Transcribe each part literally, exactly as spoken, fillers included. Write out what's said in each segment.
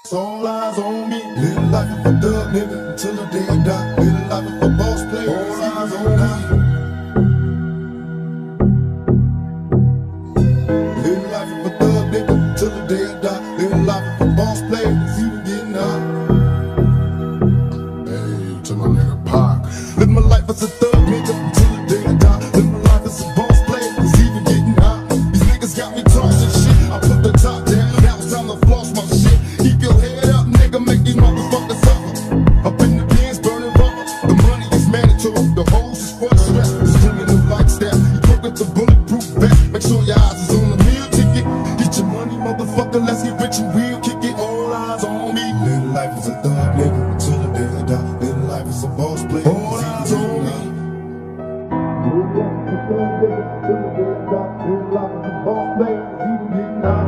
All eyes on me. Live life of a thug nigga until the day I die. Live life of a boss player. All eyes on me. Live life of a thug nigga until the day I die. Live life of a boss player. It's even getting hot. Hey, to my nigga Pac. Live my life as a thug nigga until the day I die. Live my life as a boss player. It's even getting hot. These niggas got me tossing shit. I put the top down. Now it's time to floss my shit. Keep your head up, nigga, make these motherfuckers suffer. Up in the pins, burning rubber. The money is mandatory, the hoes is for the stress. Swinging the light step, you put with the bulletproof vest. Make sure your eyes is on the meal ticket. Get your money, motherfucker, let's get rich and real. Kick it, all eyes on me. Live life as a thug nigga until the day I die. Live life as a boss player. All eyes on me. Live life as a thug nigga until the day I die. Live life as a boss player. It's even getting hot.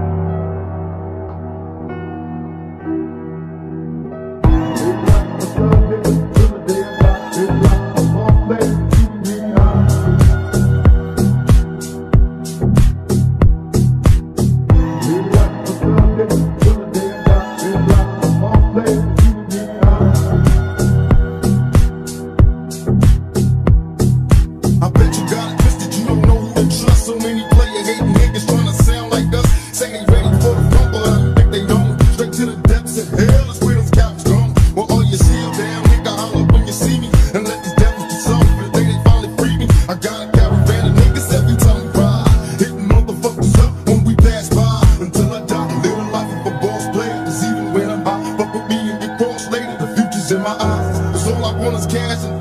I bet you got it twisted, you don't know who to trust. So many player hating niggas trying to sound like us. Say they ready for the rumble, I think they don't. Straight to the depths of hell is where those cowards gone. Well, all you see down, nigga, holler when you see me. And let these devils be sorry for the day they finally free me. I got a caravan of niggas every time we ride, hitting motherfuckers up when we pass by. Until I die, live the life of a boss player. Cause even when I'm high, fuck with me and get crossed later. The future's in my eyes, cause all I want is cash and